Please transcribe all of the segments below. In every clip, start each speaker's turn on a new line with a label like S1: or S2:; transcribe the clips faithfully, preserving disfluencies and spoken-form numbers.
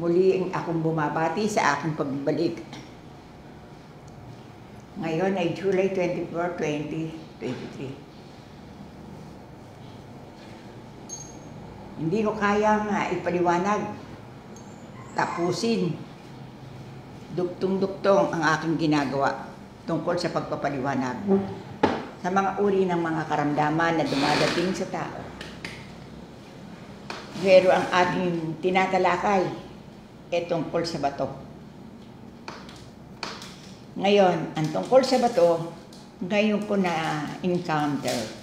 S1: Muli akong bumabati sa aking pagbalik. Ngayon ay July twenty-fourth, twenty twenty-three. Hindi ko kayang uh, ipaliwanag, tapusin, duktong-duktong ang aking ginagawa tungkol sa pagpapaliwanag sa mga uri ng mga karamdaman na dumadating sa tao. Pero ang ating tinatalakay ay tungkol sa bato. Ngayon, ang tungkol sa bato, ngayon ko na-encounter.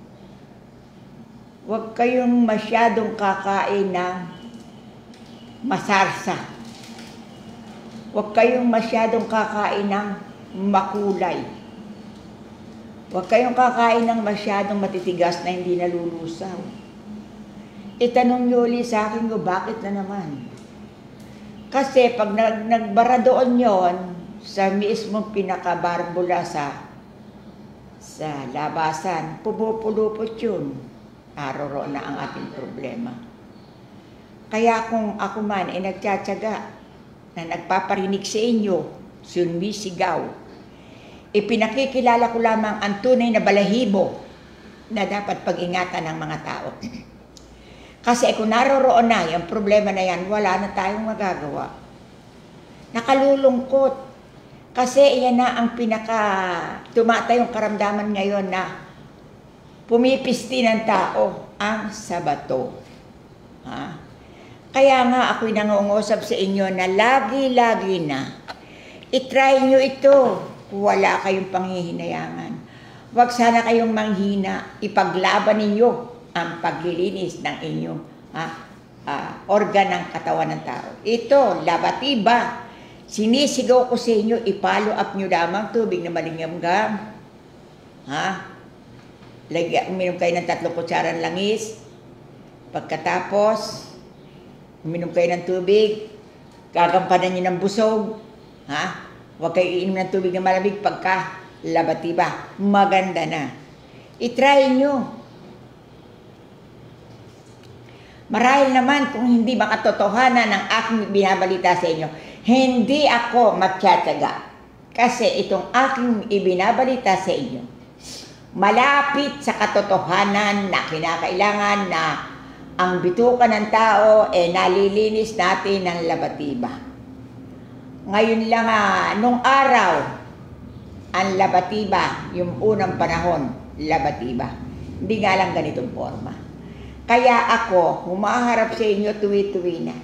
S1: Huwag kayong masyadong kakain ng masarsa. Huwag kayong masyadong kakain ng makulay. Huwag kayong kakain ng masyadong matitigas na hindi nalulusaw. Itanong niyo ulit sa akin ko, bakit na naman? Kasi pag nag nagbara doon yon sa mismong pinakabarbula sa sa labasan, pupupulupot yun. Aroro na ang ating problema. Kaya kung ako man ay nagtsatsaga na nagpaparinig sa inyo, sumisigaw, ipinakikilala ko lamang ang tunay na balahibo na dapat pag-ingatan ng mga tao. Kasi kung naroroon na yung problema na yan, wala na tayong magagawa. Nakalulungkot. Kasi iyan na ang pinaka tumatayong karamdaman ngayon na pumipisti ng tao ang sa bato. Ha? Kaya nga ako'y nangungusap sa inyo na lagi-lagi na itry nyo ito. Wala kayong panghihinayangan. Huwag sana kayong manghina. Ipaglaban ninyo ang paglilinis ng inyong ha, uh, organ ng katawan ng tao. Ito, labatiba. Sinisigaw ko sa inyo, ipalo up nyo lamang tubig na malingamgam. Ha? Lagyan, uminom kayo ng tatlong kutsaran langis. Pagkatapos, uminom kayo ng tubig. Gagampanan nyo ng busog. Ha? Huwag kayo iinom ng tubig na malamig pagka labatiba. Maganda na. I-try nyo. Marahil naman kung hindi makatotohanan ng aking binabalita sa inyo, hindi ako magtsatsaga. Kasi itong aking ibinabalita sa inyo, malapit sa katotohanan na kinakailangan na ang bituka ng tao ay eh, nalilinis natin ng labatiba. Ngayon lang, ah, nung araw, ang labatiba, yung unang panahon, labatiba. Hindi nga lang ganitong forma. Kaya ako, humaharap sa inyo tuwi-tuwi na.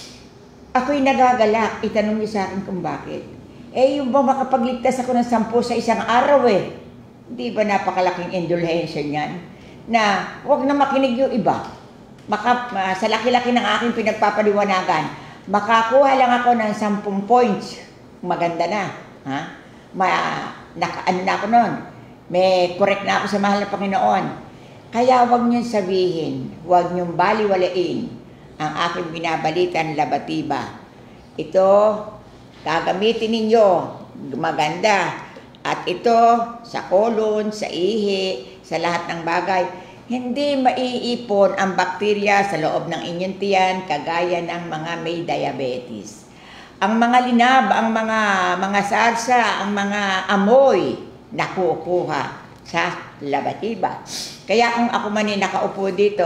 S1: Ako'y nagagalak, itanong niyo sa akin kung bakit. Eh, yung ba makapagligtas ako ng sampu sa isang araw eh. Di ba napakalaking indulhensya niyan? Na huwag na makinig yung iba. Maka, uh, sa laki-laki ng aking pinagpapaliwanagan, makakuha lang ako ng sampung points. Maganda na. Ha? Ma, naka, ano na ako nun? May correct na ako sa mahal na Panginoon. Kaya huwag niyong sabihin, huwag niyong baliwalain ang aking binabalitan labatiba. Ito, gagamitin ninyo. Maganda. At ito, sa kolon, sa ihi, sa lahat ng bagay, hindi maiipon ang bakterya sa loob ng inyong tiyan kagaya ng mga may diabetes. Ang mga linab, ang mga mga sarsa, ang mga amoy, nakukuha sa labatiba. Kaya kung ako man ay nakaupo dito,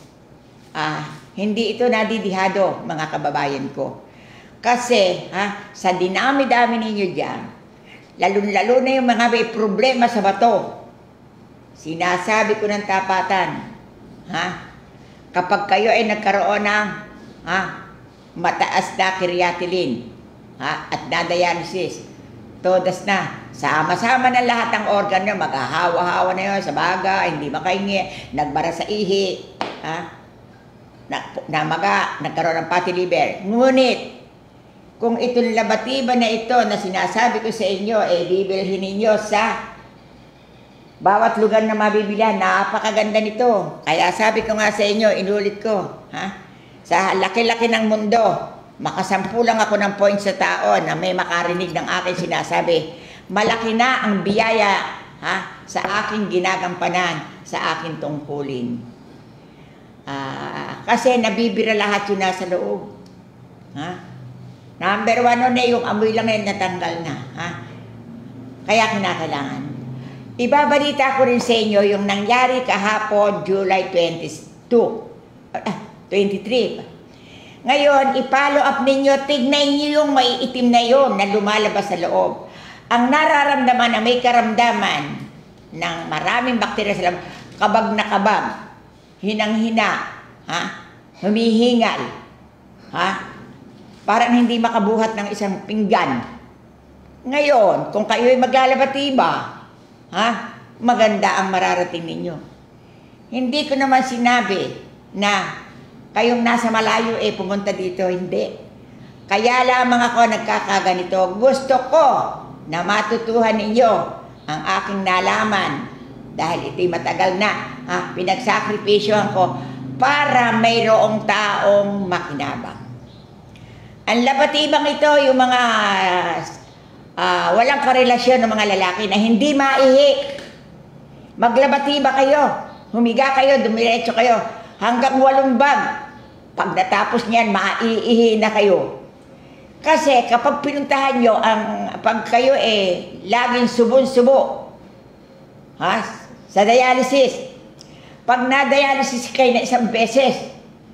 S1: ah, hindi ito nadidihado, mga kababayan ko. Kasi ha, sa dinami-dami ninyo dyan, lalo-lalo na yung mga may problema sa bato. Sinasabi ko ng tapatan, ha? Kapag kayo ay nagkaroon ng ha, mataas na creatinine, ha, at na-dialysis, todas na, sama-sama na lahat ng organ nyo, maghahawa-hawa na yun sa baga, hindi makahingi, nagbara sa ihi, ha? Na, namaga, nagkaroon ng fatty liver. Ngunit, kung itong labatiba na ito na sinasabi ko sa inyo, eh bibilhin ninyo sa bawat lugar na mabibilihan, napakaganda nito. Kaya sabi ko nga sa inyo, inulit ko, ha? Sa laki-laki ng mundo, makasampu lang ako ng point sa tao na may makarinig ng aking sinasabi. Malaki na ang biyaya ha, sa aking ginagampanan, sa aking tungkulin. Uh, kasi nabibira lahat yun nasa loob. Ha? Number one nun eh, yung amoy lang na natanggal na. Ha? Kaya kinakailangan. Ibabalita ko rin sa inyo yung nangyari kahapon, July twenty-two, ah, twenty-three. Ngayon, i-follow up ninyo, tignan nyo yung may itim na yon na lumalabas sa loob. Ang nararamdaman na may karamdaman ng maraming bakterya sa loob, kabag na kabag, hinang-hina, ha? Humihingal, ha? Parang hindi makabuhat ng isang pinggan. Ngayon, kung kayo'y maglalabatiba, ha? Maganda ang mararating ninyo. Hindi ko naman sinabi na kayong nasa malayo eh pumunta dito, hindi. Kaya lamang ako nagkakaganito. Gusto ko na matutuhan ninyo ang aking nalaman dahil ito'y matagal na. Ha? Pinagsakripisyohan ko para mayroong taong makinabang. Ang labatibang ito, yung mga uh, walang karelasyon ng mga lalaki na hindi maihi. Maglabatiba kayo, humiga kayo, dumiretso kayo, hanggang walong bag. Pag natapos niyan, maiihi na kayo. Kasi kapag pinuntahan nyo, ang, pag kayo eh, laging subon-subo, ha? Sa dialysis, pag na-dialysis kayo na isang beses,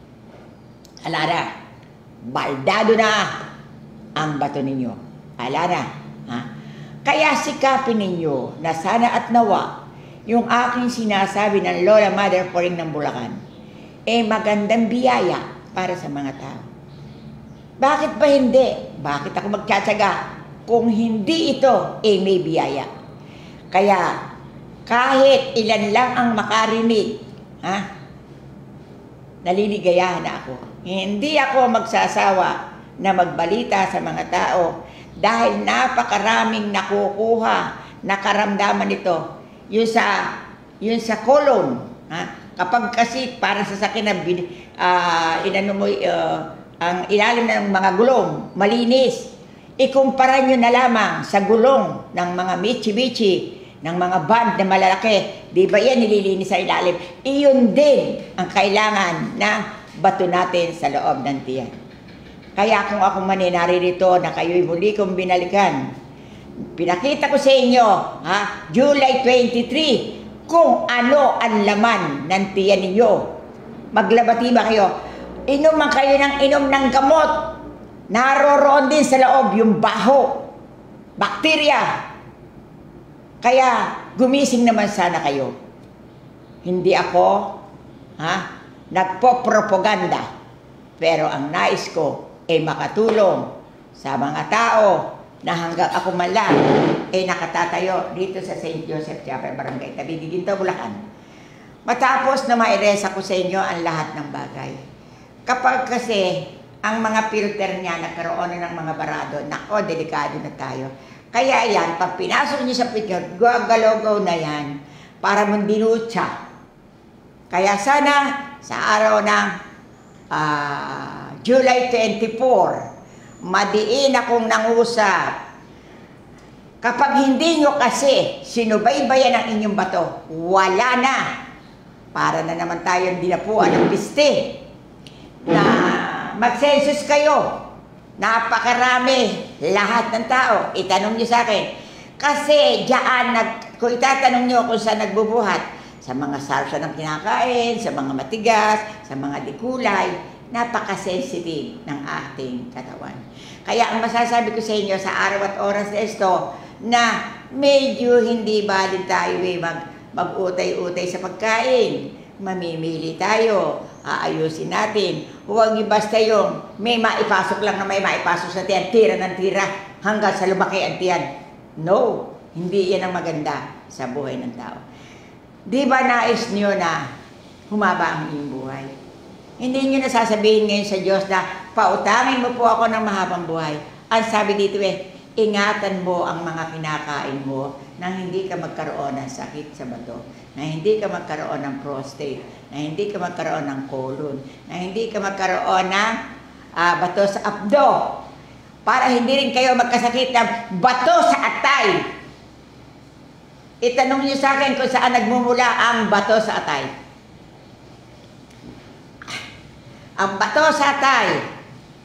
S1: alara, baldado na ang bato ninyo. Ala na. Ha? Kaya sikapin ninyo na sana at nawa yung aking sinasabi ng Lola Mother Poring ng Bulacan eh magandang biyaya para sa mga tao. Bakit ba hindi? Bakit ako magtsatsaga kung hindi ito eh may biyaya? Kaya kahit ilan lang ang makarinig, ha? Naliligayahan na ako. Hindi ako magsasawa na magbalita sa mga tao dahil napakaraming nakukuha na karamdaman nito. Yung sa, yung sa colon, ha? Kapag kasi para sa sakin na uh, inano mo, uh, ang ilalim ng mga gulong, malinis, ikumpara nyo na lamang sa gulong ng mga Mitsubishi, ng mga band na malalaki, di ba yan nililinis sa ilalim? Iyon din ang kailangan ng bato natin sa loob ng tiyan. Kaya kung ako man naririto na kayo'y muli kong binalikan, pinakita ko sa inyo, ha, July twenty-three, kung ano ang laman ng tiyan ninyo. Maglabatiba kayo. Inom man kayo ng inom ng gamot. Naroroon din sa loob yung baho, bakterya. Kaya gumising naman sana kayo. Hindi ako ha, nagpo-propaganda. Pero ang nais ko ay makatulong sa mga tao na hanggang ako man lang ay nakatatayo dito sa Saint Joseph Chapel, Barangay Tabi, Ginto, Bulacan. Matapos na mairesa ko sa inyo ang lahat ng bagay. Kapag kasi ang mga filter niya nagkaroon na ng mga barado, nako, delikado na tayo. Kaya yan, pag pinasok niyo sa picture, gagalaw na yan para mundinucha. Kaya sana sa araw ng uh, July twenty-four, madiin akong nangusap. Kapag hindi nyo kasi sinubaybayan ang inyong bato, wala na. Para na naman tayong dinapuan ng piste. Na mag-census kayo. Napakarami, lahat ng tao. Itanong nyo sa akin. Kasi diyan, nag, kung itatanong nyo kung saan nagbubuhat, sa mga sarsa ng kinakain, sa mga matigas, sa mga dikulay, napaka-sensitive ng ating katawan. Kaya ang masasabi ko sa inyo sa araw at oras na ito, na medyo hindi balin tayo eh, mag, mag-utay-utay sa pagkain. Mamimili tayo, aayusin natin. Huwag basta yung may maipasok lang na may maipasok sa tiyan, tira ng tira, hanggang sa lumaki ang tiyan. No, hindi yan ang maganda sa buhay ng tao. Di ba nais nyo na humaba ang inyong buhay? Hindi nyo nasasabihin ngayon sa Diyos na pautangin mo po ako ng mahabang buhay. Ang sabi dito eh, ingatan mo ang mga kinakain mo nang hindi ka magkaroon ng sakit sa bato, na hindi ka magkaroon ng prostate, na hindi ka magkaroon ng colon, na hindi ka magkaroon ng uh, bato sa abdo, para hindi rin kayo magkasakit ng bato sa atay. Itanong niyo sa akin kung saan nagmumula ang bato sa atay. Ang bato sa atay,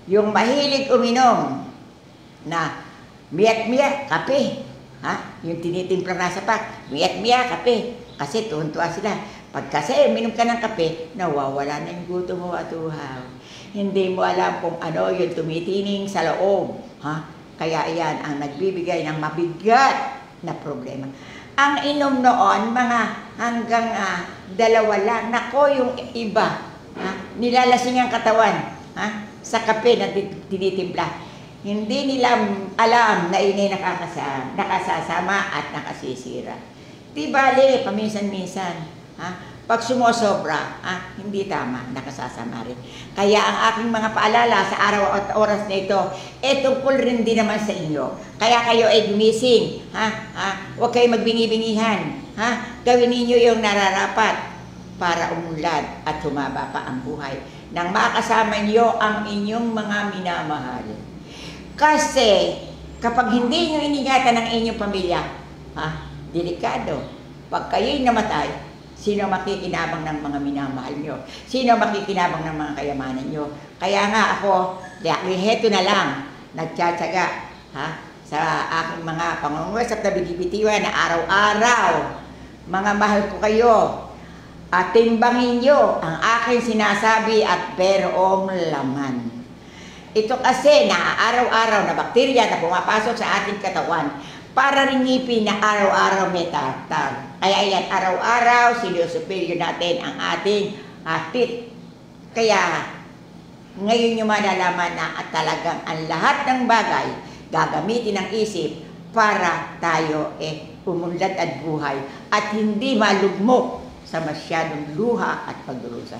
S1: Yung mahilig uminom na miyak-miyak, kape. Ha? Yung tinitimpla na sa pak, miyak-miyak, kape. Kasi tuwan-tuwa sila. Pag kasi uminom ka ng kape, nawawala na yung gutom mo at uhaw. Hindi mo alam kung ano yung tumitining sa loob. Ha? Kaya iyan ang nagbibigay ng mabigat na problema. Ang inom noon, mga hanggang uh, dalawa lang. Nako, yung iba, ha? Nilalasing ang katawan, ha? Sa kape na tinitimpla. Hindi nila alam na ini nakakasama, nakasasama at nakasisira. Di bale, paminsan-minsan, ha? Pag sumosobra, ha? Hindi tama, nakasasama rin. Kaya ang aking mga paalala sa araw at oras na ito, eh tungkol rin din naman sa inyo. Kaya kayo ay gumising, ha? Ha? Huwag kayo magbingi-bingihan, ha? Gawin ninyo yung nararapat para umunlad at humaba pa ang buhay nang makasama niyo ang inyong mga minamahal. Kasi kapag hindi nyo iningatan ang inyong pamilya, ha, delikado. Pag kayo'y namatay, sino makikinabang ng mga minamahal nyo? Sino makikinabang ng mga kayamanan nyo? Kaya nga ako, heto na lang, nagtsatsaga, ha, sa aking mga pangungusap na bigibitiwan na araw-araw, mga mahal ko kayo, at timbangin nyo ang aking sinasabi at berong laman. Ito kasi na araw-araw na bakterya na pumapasok sa ating katawan para rin ngipin na araw-araw may tartar. Kaya yan, araw-araw sinusupilyo natin ang ating atit. Kaya ngayon nyo malalaman na at talagang ang lahat ng bagay gagamitin ng isip para tayo eh umunlad at buhay at hindi malugmok sa masyadong luha at pagdurusa.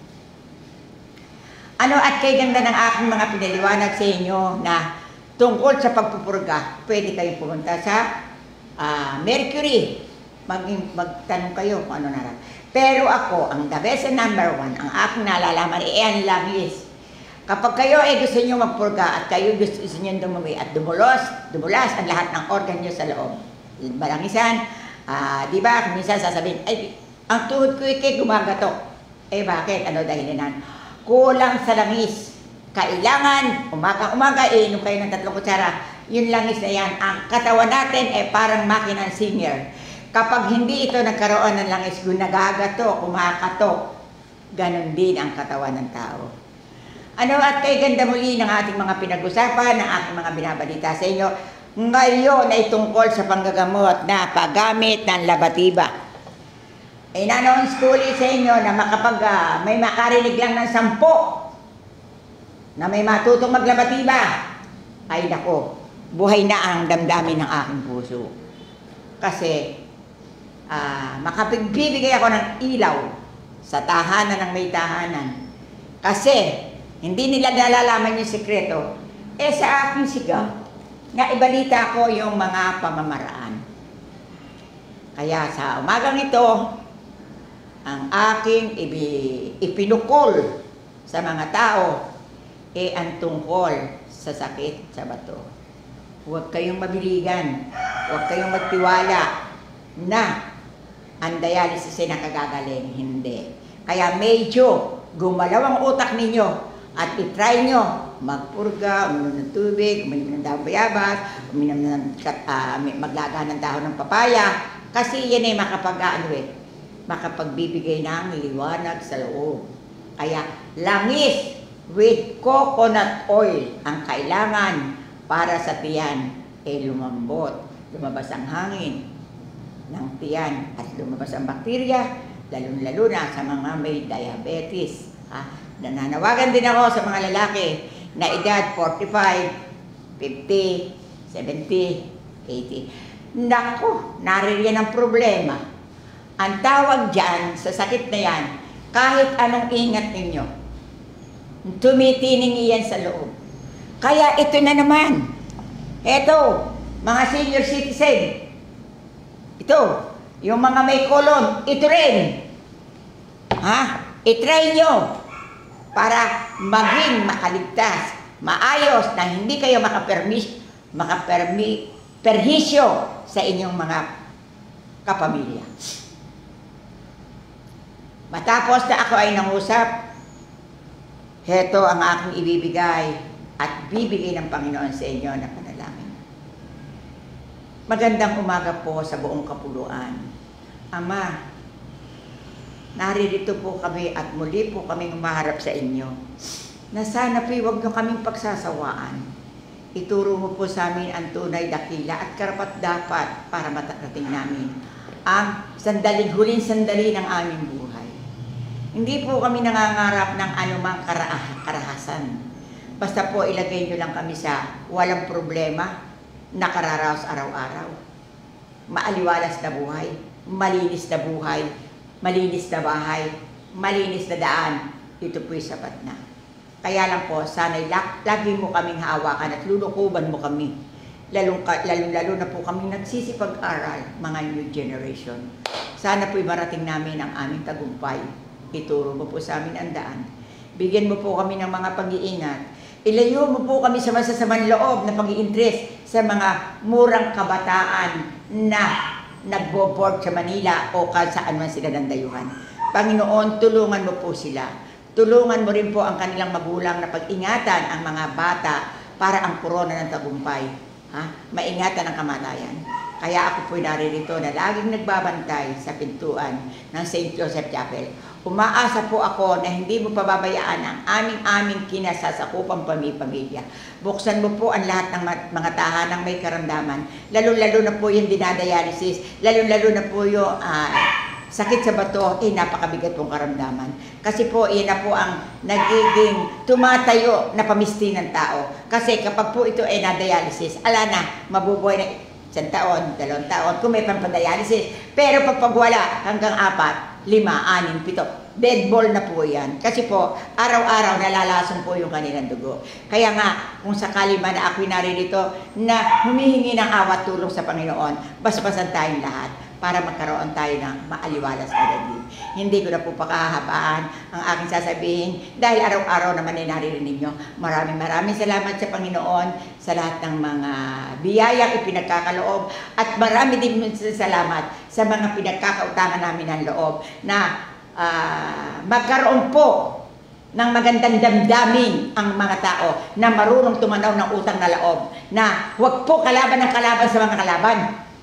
S1: Ano at kay ganda ng aking mga pinaliwanag sa inyo na tungkol sa pagpupurga, pwede kayong pumunta sa uh, Mercury. Mag magtanong kayo kung ano naran. Pero ako, ang the best and number one, ang aking nalalaman, eh, ang langis. Kapag kayo ay eh, gusto nyo magpurga at kayo gusto, gusto nyo dumumi at dumulos, dumulas ang lahat ng organ nyo sa loob. Malangisan, uh, di ba? Minsan sasabihin, ay, ang tuhod ko ikay gumagatok. Eh bakit? Ano dahilanan? Kulang sa langis. Kailangan, umaga-umaga, eh, inom kayo ng tatlong kutsara. Yung langis na yan, ang katawan natin ay eh, parang makinang singer. Kapag hindi ito nagkaroon ng langis, nagagato, kumakatok, ganon din ang katawan ng tao. Ano at kay ganda muli ng ating mga pinag-usapan, ng ating mga binabalita sa inyo, ngayon ay tungkol sa panggagamot na paggamit ng labatiba. Eh, na-announce ko ulit sa inyo na makapag uh, may makarinig lang ng sampo na may matutong maglabatiba, ay nako, buhay na ang damdamin ng aking puso. Kasi uh, makapagbibigay ako ng ilaw sa tahanan ng may tahanan. Kasi hindi nila nalalaman yung sekreto. Eh sa aking sigaw, na ibalita ko yung mga pamamaraan. Kaya sa umagang ito, ang aking ipinukol sa mga tao e ang tungkol sa sakit sa bato. Huwag kayong mabiligan, huwag kayong magtiwala na ang dialysis ay nakagagaling. Hindi. Kaya medyo gumalaw ang utak ninyo at itry nyo magpurga, uminom ng tubig, uminom ng dahon bayabas, uminom ng uh, maglaga ng dahon ng papaya, kasi yan ay makapag-ano eh, makapagbibigay ng liwanag sa loob. Kaya langis with coconut oil ang kailangan para sa tiyan ay lumambot. Lumabas ang hangin ng tiyan at lumabas ang bakterya, lalo-lalo na sa mga may diabetes. Ha? Nananawagan din ako sa mga lalaki na edad forty-five, fifty, seventy, eighty. Naku, naririyan ang problema. Ang tawag dyan, sa sakit na yan, kahit anong ingat ninyo, tumitining iyan sa loob. Kaya ito na naman. Ito, mga senior citizen. Ito, yung mga may kolon, ito rin. Ha? I-try nyo para maging makaligtas, maayos na hindi kayo makapermis, makapermi, perhisyo sa inyong mga kapamilya. Matapos na ako ay nangusap, heto ang aking ibibigay at bibigay ng Panginoon sa inyo na panalangin. Magandang umaga po sa buong kapuluan. Ama, naririto po kami at muli po kaming umaharap sa inyo na sana po huwag nyo kaming pagsasawaan. Ituro mo po sa amin ang tunay dakila at karapat-dapat para matarating namin ang sandaling huling sandali ng aming buhay. Hindi po kami nangangarap ng anumang kara- karahasan. Basta po ilagay nyo lang kami sa walang problema, nakararaos araw-araw. Maaliwalas na buhay, malinis na buhay, malinis na bahay, malinis na daan. Ito po'y sapat na. Kaya lang po, sana'y lagi mo kaming hawakan at lulukuban mo kami. Lalong-lalo na po kami nagsisipag-aral, mga new generation. Sana po'y marating namin ang aming tagumpay. Ituro mo po sa amin ang daan. Bigyan mo po kami ng mga pag-iingat. Ilayo mo po kami sa masasamang loob na pag-i-interest sa mga murang kabataan na nagbo-board sa Manila o saan man sila nandayuhan. Panginoon, tulungan mo po sila. Tulungan mo rin po ang kanilang magulang na pag-ingatan ang mga bata para ang korona ng tagumpay. Ha? Maingatan ang kamatayan. Kaya ako po'y naririto na laging nagbabantay sa pintuan ng Saint Joseph Chapel. Umaasa po ako na hindi mo pababayaan ang aming-aming kinasasakupang pamilya. Buksan mo po ang lahat ng mga tahanang may karamdaman. Lalo-lalo na po yung dinadialysis. Lalo-lalo na po yung uh, sakit sa bato. Eh, napakabigat pong karamdaman. Kasi po, iyan na po ang nagiging tumatayo na pamisti ng tao. Kasi kapag po ito ay na-dialysis, ala na, mabubuhay na isang taon, dalawang taon, kung may pampadialysis. Pero pag wala, hanggang apat, lima, anim, pito, dead ball na po yan. Kasi po, araw-araw nalalasong po yung kanilang dugo. Kaya nga, kung sakali man na ako'y naririto na humihingi ng awat tulong sa Panginoon, basta-basan tayong lahat para magkaroon tayo ng maaliwalas na daging. Hindi ko na po pakahabaan ang aking sasabihin dahil araw-araw naman ay naririnig nyo. Maraming maraming salamat sa Panginoon sa lahat ng mga biyayang ipinagkakaloob at marami din salamat sa mga pinagkakautangan namin ng loob na uh, magkaroon po ng magandang damdamin ang mga tao na marunong tumanaw ng utang na loob na huwag po kalaban ng kalaban sa mga kalaban.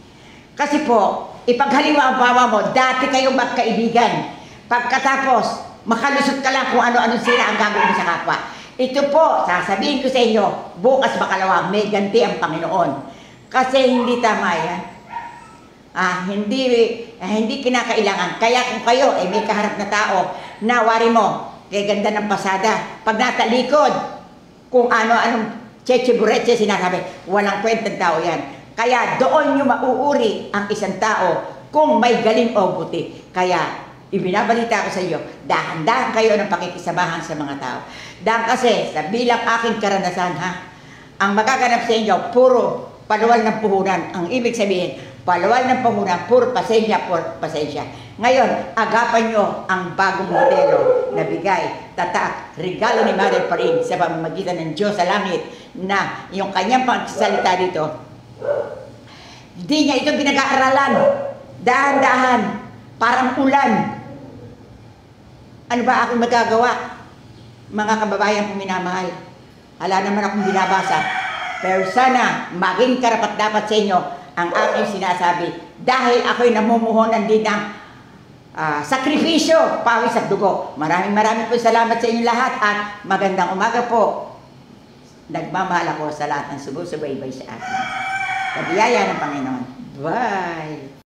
S1: Kasi po, ipaghaliwa ang bawa mo, dati kayong magkaibigan. Pagkatapos, makalusot ka lang kung ano-ano sila ang gagawin mo sa kapwa. Ito po, sasabihin ko sa inyo, bukas makalawang may ganti ang Panginoon. Kasi hindi tama yan. Ah, hindi, ah, hindi kinakailangan. Kaya kung kayo ay eh, may kaharap na tao, nawari mo, kay ganda ng pasada, pag natalikod, kung ano-anong cheche-bureche sinasabi, walang kwentang tao yan. Kaya doon nyo mauuri ang isang tao kung may galing o buti. Kaya ibinabalita ko sa iyo, dahan-dahan kayo ng pakikisamahan sa mga tao. Dahil kasi sa bilang aking karanasan, ha, ang magaganap sa inyo, puro paluwal ng puhunan. Ang ibig sabihin, paluwal ng puhunan, puro pasensya, puro pasensya. Ngayon, agapan nyo ang bagong modelo na bigay, tatak, regalo ni Mother pa rin sa pamamagitan ng Diyos sa langit na yung kanyang pagsasalita dito, hindi niya ito pinag-aaralan. Dahan-dahan, parang ulan. Ano ba aking magagawa? Mga kababayan kong minamahal, hala naman akong binabasa. Pero sana maging karapat-dapat sa inyo ang aking sinasabi. Dahil ako'y namumuhunan din ng uh, sakripisyo, pawis at dugo. Maraming maraming po salamat sa inyo lahat at magandang umaga po. Nagmamahal ako sa lahat ng sumusubaybay sa akin. Sa biyaya ng Panginoon. Bye!